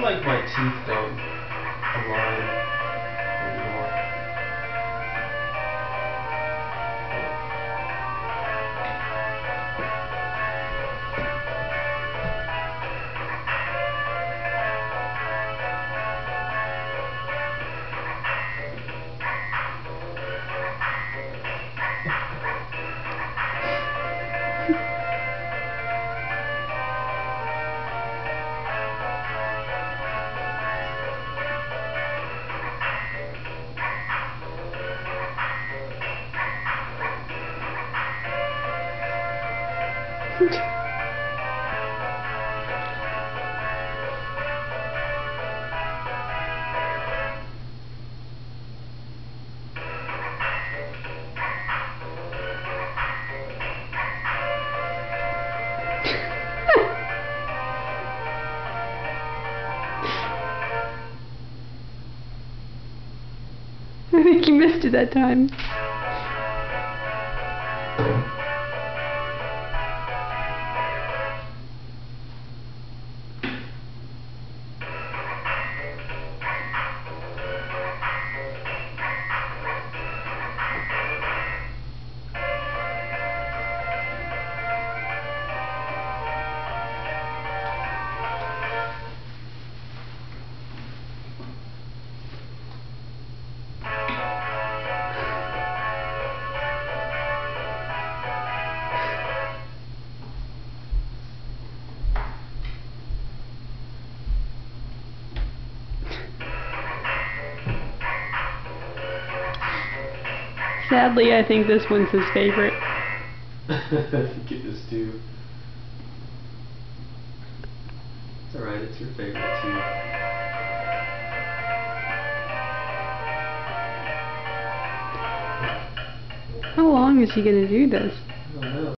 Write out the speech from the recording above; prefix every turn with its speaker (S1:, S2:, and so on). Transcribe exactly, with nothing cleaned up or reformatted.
S1: feel like my teeth don't align anymore.
S2: I think you missed it that time. Sadly, I think this one's his favorite.
S1: I think it is too. It's alright, it's your favorite too.
S2: How long is he gonna do this?